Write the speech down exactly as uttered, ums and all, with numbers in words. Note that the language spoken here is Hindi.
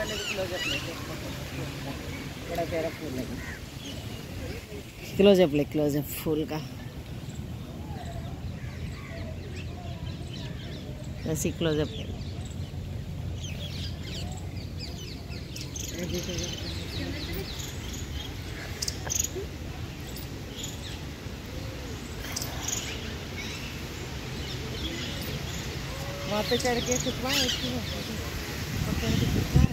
वाले भी क्लोजअप लेते बड़ा प्यारा फूल है। क्लोजअप ले क्लोजअप फूल का ऐसी क्लोजअप ले। वहाँ पे चढ़ के खिंचवाएं इसकी